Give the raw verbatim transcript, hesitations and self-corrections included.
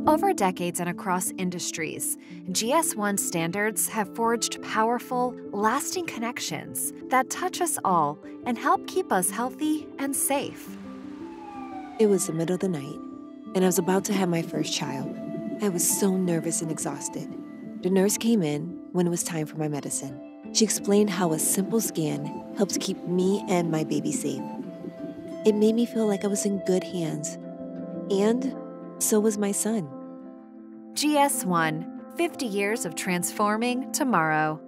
Over decades and across industries, G S one standards have forged powerful, lasting connections that touch us all and help keep us healthy and safe. It was the middle of the night, and I was about to have my first child. I was so nervous and exhausted. The nurse came in when it was time for my medicine. She explained how a simple scan helps keep me and my baby safe. It made me feel like I was in good hands, and so was my son. G S one, fifty years of transforming tomorrow.